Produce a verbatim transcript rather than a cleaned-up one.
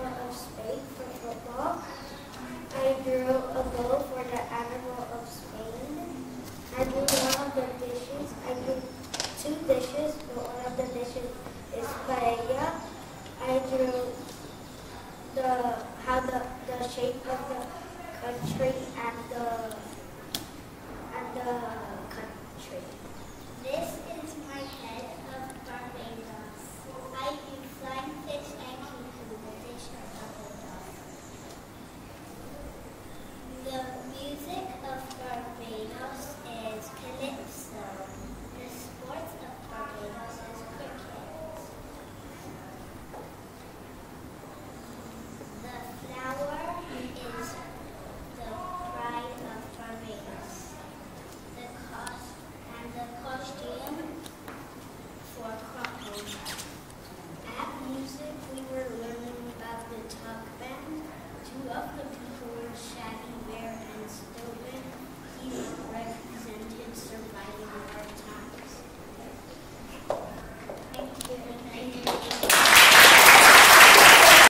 animal of Spain for football. I drew a goal for the animal of Spain. I drew one of the dishes. I drew two dishes, but one of the dishes is paella. I drew the how the, the shape of the country and the and the country. This is my head of Barbados. I eat flying fish and cucumber fish of Barbados. The music of Barbados is calypso. The sport of Barbados is cricket. The flower is the pride of Barbados. The cost and the costume for crocodile. At music, we were learning about the tuck band. Two of the people were Shaggy Bear and Stillman. He was Red